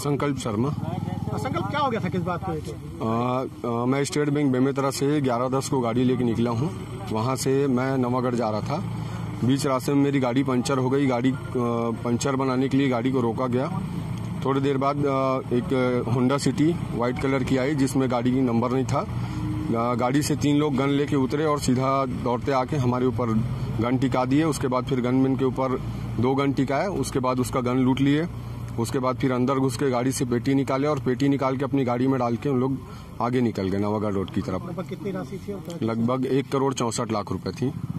संकल्प शर्मा। संकल्प, क्या हो गया था, किस बात को लेकर? मैं स्टेट बैंक बेमेतरा से 11:10 को गाड़ी लेके निकला हूँ। वहाँ से मैं नवागढ़ जा रहा था। बीच रास्ते में मेरी गाड़ी पंचर हो गई। गाड़ी पंचर बनाने के लिए गाड़ी को रोका गया। थोड़ी देर बाद एक होंडा सिटी व्हाइट कलर की आई, जिसमें गाड़ी की नंबर नहीं था। गाड़ी से 3 लोग गन लेके उतरे और सीधा दौड़ते आके हमारे ऊपर गन टिका दिए। उसके बाद फिर गनमैन के ऊपर 2 गन टिकाए। उसके बाद उसका गन लूट लिए। उसके बाद फिर अंदर घुस के गाड़ी से पेटी निकाले और पेटी निकाल के अपनी गाड़ी में डाल के उन लोग आगे निकल गए नवागढ़ रोड की तरफ। कितनी राशि थी? लगभग 1 करोड़ 64 लाख रुपए थी।